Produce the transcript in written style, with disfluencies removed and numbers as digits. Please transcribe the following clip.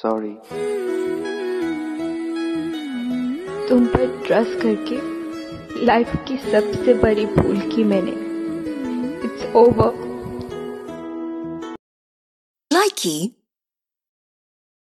Sorry. तुम पर trust करके लाइफ की सबसे बड़ी भूल की मैंने। It's over. Likey